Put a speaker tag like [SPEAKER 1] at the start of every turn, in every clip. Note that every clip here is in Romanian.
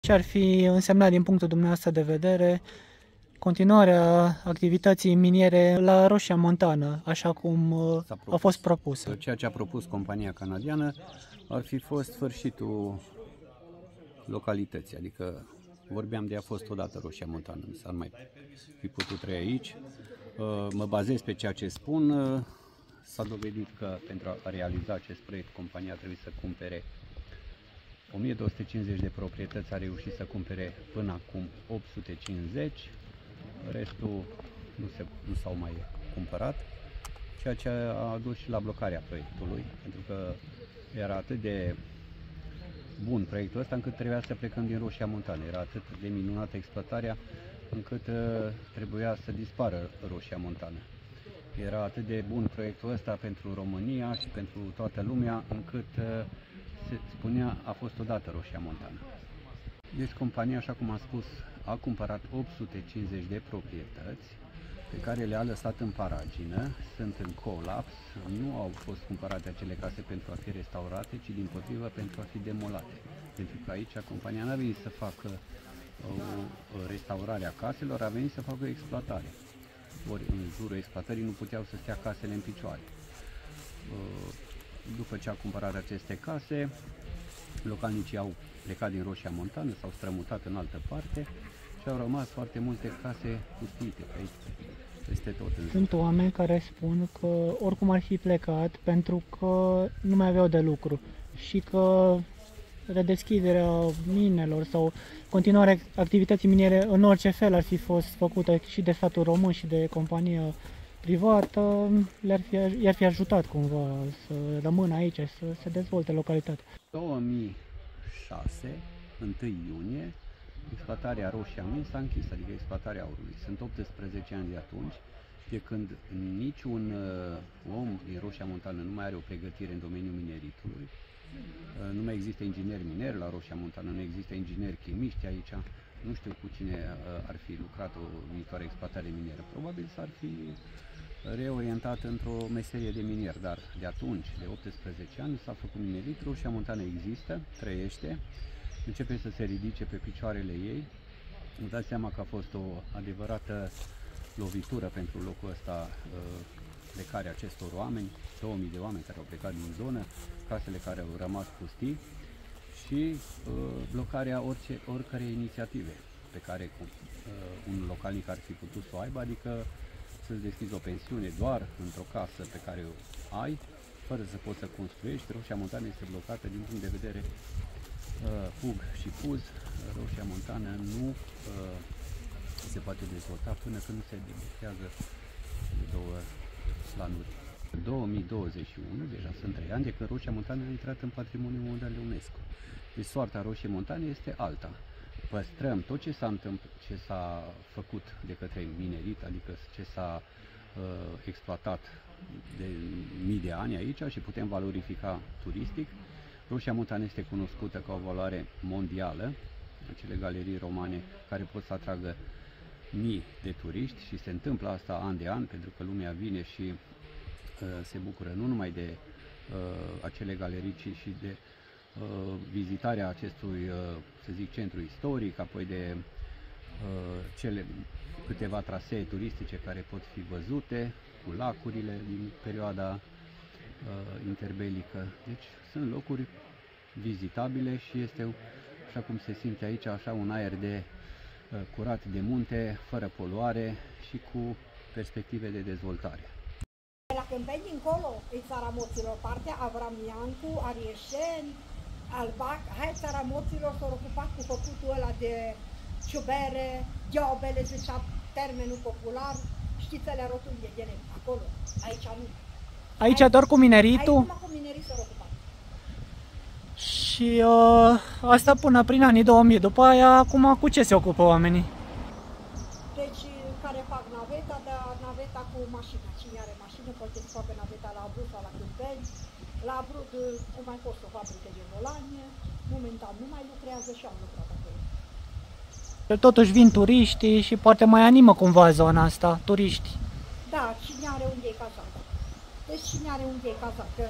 [SPEAKER 1] Ce ar fi însemnat din punctul dumneavoastră de vedere continuarea activității miniere la Roșia Montană, așa cum a fost propusă?
[SPEAKER 2] Ceea ce a propus compania canadiană ar fi fost sfârșitul localității, adică vorbeam de a fost odată Roșia Montană, nu s-ar mai fi putut trăi aici. Mă bazez pe ceea ce spun. S-a dovedit că pentru a realiza acest proiect compania trebuie să cumpere 1250 de proprietăți, a reușit să cumpere până acum 850, restul nu s-au mai cumpărat, ceea ce a dus și la blocarea proiectului, pentru că era atât de bun proiectul ăsta încât trebuia să plecăm din Roșia Montană, era atât de minunată exploatarea încât trebuia să dispară Roșia Montană. Era atât de bun proiectul ăsta pentru România și pentru toată lumea încât se spunea a fost odată Roșia Montană. Deci compania, așa cum am spus, a cumpărat 850 de proprietăți pe care le-a lăsat în paragină, sunt în colaps, nu au fost cumpărate acele case pentru a fi restaurate, ci dimpotrivă pentru a fi demolate. Pentru că aici compania n-a venit să facă o restaurare a caselor, a venit să facă o exploatare. Ori în jurul exploatării nu puteau să stea casele în picioare. După ce a cumpărat aceste case, localnicii au plecat din Roșia Montană, s-au strămutat în altă parte și au rămas foarte multe case pustiite pe aici, peste tot.
[SPEAKER 1] Sunt oameni care spun că oricum ar fi plecat pentru că nu mai aveau de lucru și că redeschiderea minelor sau continuarea activității miniere în orice fel ar fi fost făcută și de statul român și de compania privată, i-ar fi ajutat cumva să rămână aici, să se dezvolte localitatea.
[SPEAKER 2] 2006, 1 iunie, exploatarea Roșia Min s-a închis, adică exploatarea aurului. Sunt 18 ani de atunci, de când niciun om din Roșia Montană nu mai are o pregătire în domeniul mineritului. Nu mai există ingineri mineri la Roșia Montană, nu există ingineri chimiști aici. Nu știu cu cine ar fi lucrat o viitoare exploatare minieră. Probabil s-ar fi reorientat într-o meserie de minier, dar de atunci, de 18 ani, s-a făcut minerit. Roșia Montană există, trăiește, începe să se ridice pe picioarele ei. Îmi dați seama că a fost o adevărată lovitură pentru locul ăsta, plecarea acestor oameni, 2000 de oameni care au plecat din zonă, casele care au rămas pustii și blocarea oricărei inițiative pe care un localnic ar fi putut să o aibă, adică să-ți deschizi o pensiune doar într-o casă pe care o ai, fără să poți să construiești. Roșia Montană este blocată din punct de vedere fug și fuz. Roșia Montană nu se poate dezvolta până când nu se deblochează două slanuri. În 2021, deja sunt 3 ani de când Roșia Montană a intrat în Patrimoniul Mondial UNESCO. Deci soarta Roșiei Montane este alta. Păstrăm tot ce s-a făcut de către minerit, adică ce s-a exploatat de mii de ani aici și putem valorifica turistic. Roșia Montană este cunoscută ca o valoare mondială, acele galerii romane care pot să atragă mii de turiști și se întâmplă asta an de an, pentru că lumea vine și se bucură nu numai de acele galerii, ci și de vizitarea acestui, să zic, centru istoric, apoi de cele câteva trasee turistice care pot fi văzute, cu lacurile din perioada interbelică. Deci sunt locuri vizitabile și este, așa cum se simte aici, așa un aer de curat de munte, fără poluare și cu perspective de dezvoltare.
[SPEAKER 3] La Câmpeni dincolo, e țara Moților, partea Avram Iancu, Arieșeni, Albac, hai țara Moților s-au ocupat cu făcutul ăla de ciubere, gheobele, zicea termenul popular, știți alea rotunde de lemn, acolo, aici nu.
[SPEAKER 1] Aici doar cu mineritul?
[SPEAKER 3] Aici numai cu minerit s-au ocupat.
[SPEAKER 1] Și asta până prin anii 2000, după aia, acum cu ce se ocupă oamenii?
[SPEAKER 3] Deci, care fac naveta, dar naveta cu mașina, cine are mașină, poate să facă naveta la Abruz sau la Câmpeni. La Abruz, cum mai fost o fabrică de volanie, momentan nu mai lucrează și am lucrat acolo.
[SPEAKER 1] Totuși vin turiștii și poate mai animă cumva zona asta, turiști.
[SPEAKER 3] Da, cine are unde e cazat. Deci cine are unde e cazat. Că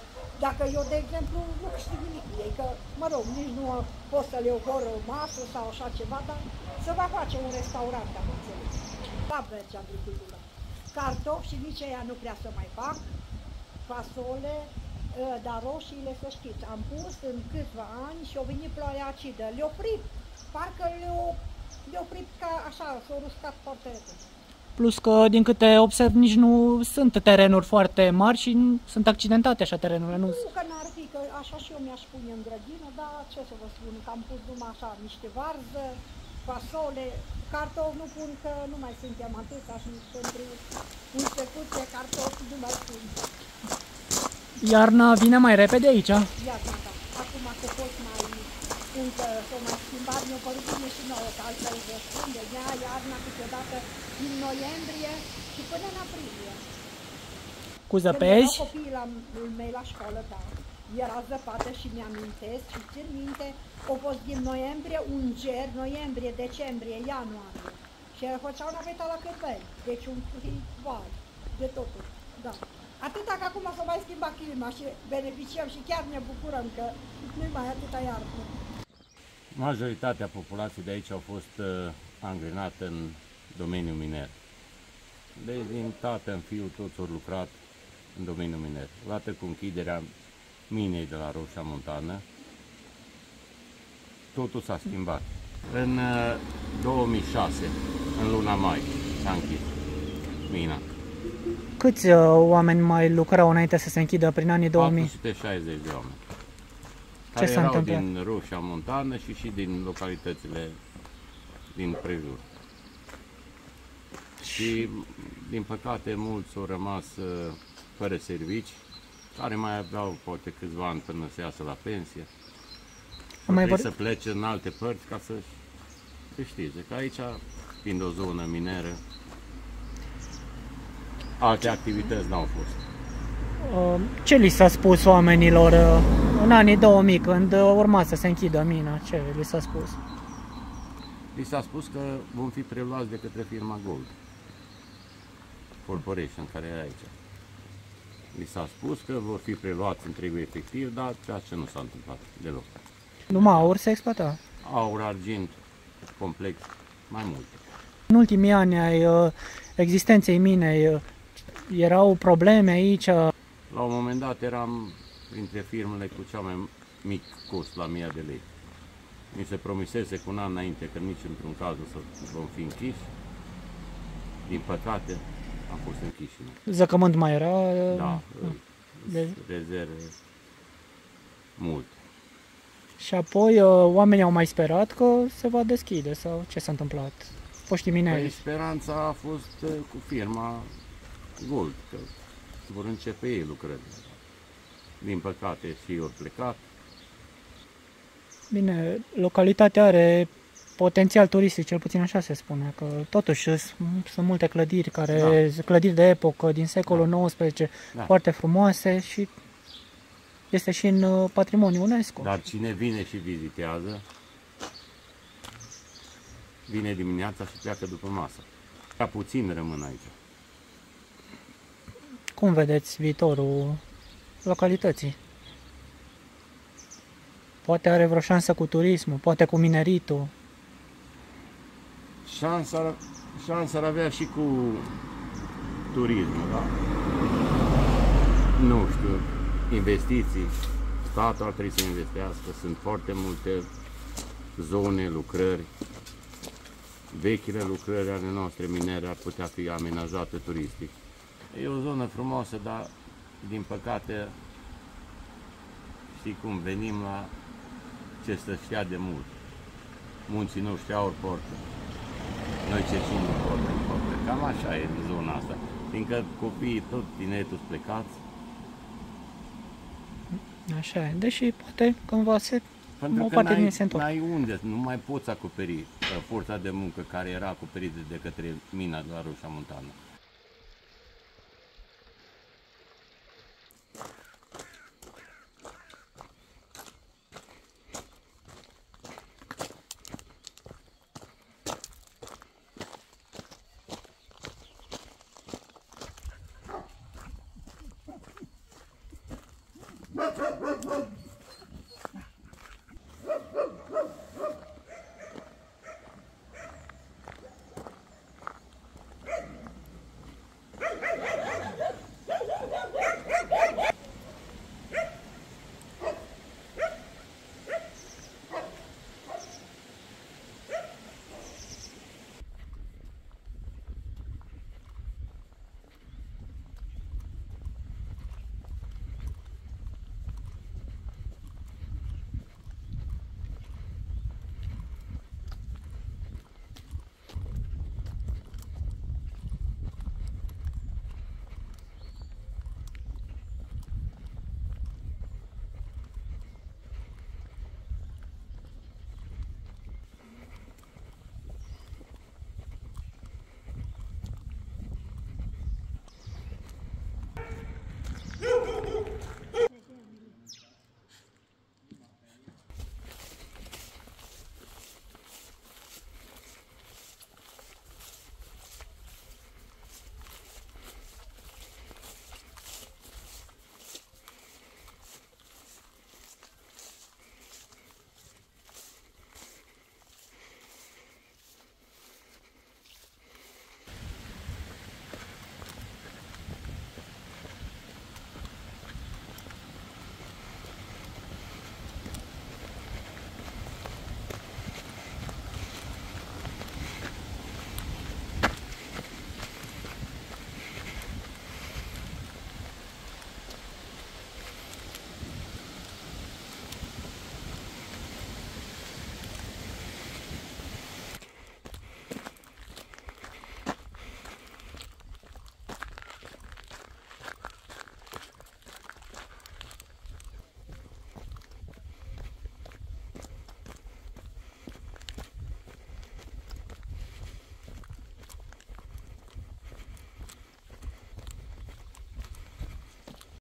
[SPEAKER 3] Dacă eu, de exemplu, nu câștig nimic cu ei, că, mă rog, nici nu pot să le ofer o masă sau așa ceva, dar să va face un restaurant, am înțeles. Da, merge agricultura. Cartofi și nici aia nu prea să mai fac, fasole, dar roșiile, să știți, am pus în câțiva ani și au venit ploaia acidă. Le-au fript, parcă le-au fript ca așa, s-au ruscat foarte repede.
[SPEAKER 1] Plus că, din câte observ, nici nu sunt terenuri foarte mari și sunt accidentate așa terenurile. Nu,
[SPEAKER 3] Nu că n-ar fi, că așa și eu mi-aș pune în grădină, dar ce să vă spun, că am pus numai așa niște varză, fasole, cartofi nu pun, că nu mai suntem atâția și pentru începuție cartofi nu mai pun.
[SPEAKER 1] iarna vine mai repede aici.
[SPEAKER 3] Iarna, da. Acum că fost mai, încă s-o mai schimbat, mi-o părut bine și nouă, că altfel vă spun, de ea iarna câteodată din noiembrie și până în aprilie.
[SPEAKER 1] Cu zăpezi.
[SPEAKER 3] Când erau copiii mei la școală, da, era zăpată și mi-amintesc și țin minte, au fost din noiembrie un ger, noiembrie, decembrie, ianuarie. Și făceau naveta la Căpeni, deci un vai de totul, da. Atâta că acum s-a mai schimbat clima și beneficiem și chiar ne bucurăm că nu mai atâta iarnă.
[SPEAKER 4] Majoritatea populației de aici au fost angrenate în domeniul miner. Deci din tată în fiu toți au lucrat în domeniul miner. Odată cu închiderea minei de la Roșia Montană, totul s-a schimbat. În 2006, în luna mai, s-a închis mina.
[SPEAKER 1] Câți oameni mai lucrau înainte să se închidă prin anii 2000?
[SPEAKER 4] 460 de oameni.
[SPEAKER 1] Ce
[SPEAKER 4] Care
[SPEAKER 1] s-a
[SPEAKER 4] erau
[SPEAKER 1] întâmplat?
[SPEAKER 4] din Roșia Montană și din localitățile din prejur. Și, din păcate, mulți au rămas fără servici, care mai aveau poate câțiva ani până să iasă la pensie. Trebuie să plece în alte părți ca să câștige. Că aici, fiind o zonă mineră, alte activități n-au fost.
[SPEAKER 1] Ce li s-a spus oamenilor în anii 2000, când urma să se închidă mina? Ce li s-a spus?
[SPEAKER 4] Li s-a spus că vom fi preluați de către firma Gold Corporation, care era aici. Li s-a spus că vor fi preluați întregul efectiv, dar ceea ce nu s-a întâmplat deloc.
[SPEAKER 1] Numai aur se exploata?
[SPEAKER 4] Aur, argint, complex, mai multe.
[SPEAKER 1] În ultimii ani ai existenței minei erau probleme aici?
[SPEAKER 4] La un moment dat eram printre firmele cu cea mai mic cost la 1000 de lei. Mi se promisese cu un an înainte că nici într-un caz o să vom fi închiși. Din păcate, am fost închiși.
[SPEAKER 1] Zăcământ mai era?
[SPEAKER 4] Da, rezerve multe.
[SPEAKER 1] Și apoi oamenii au mai sperat că se va deschide sau ce s-a întâmplat? Foștii mineri.
[SPEAKER 4] Păi, speranța a fost cu firma Gold, că vor începe ei lucrările. Din păcate și ei au plecat.
[SPEAKER 1] Bine, localitatea are potențial turistic, cel puțin așa se spune, că totuși sunt multe clădiri, clădiri de epocă din secolul XIX, foarte frumoase și este și în patrimoniul UNESCO.
[SPEAKER 4] Dar cine vine și vizitează, vine dimineața și pleacă după masă. Prea puțin rămân aici.
[SPEAKER 1] Cum vedeți viitorul localității? Poate are vreo șansă cu turismul, poate cu mineritul?
[SPEAKER 4] Șansa ar avea și cu turismul, da? Nu știu, investiții. Statul ar trebui să investească, sunt foarte multe zone, lucrări. Vechile lucrări ale noastre minere ar putea fi amenajate turistic. E o zonă frumoasă, dar din păcate știi cum, venim la ce să știa de mult. Munții noștri au portă. Noi ce știm nu portă. Cam așa e în zona asta. Fiindcă copiii tot tineretul sunt plecați.
[SPEAKER 1] Așa e, deși poate cândva
[SPEAKER 4] Pentru
[SPEAKER 1] o
[SPEAKER 4] că
[SPEAKER 1] parte din se întorc.
[SPEAKER 4] n-ai unde, nu mai poți acoperi forța de muncă care era acoperită de către mina de la Roșia Montană.